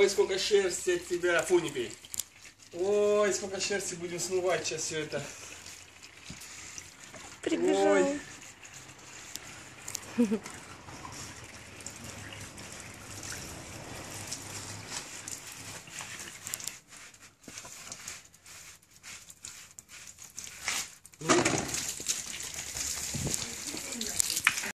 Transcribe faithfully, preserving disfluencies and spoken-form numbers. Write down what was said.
Ой, сколько шерсти от тебя. Фу, не пей. Ой, сколько шерсти, будем смывать сейчас все это. Прибежал. Ой.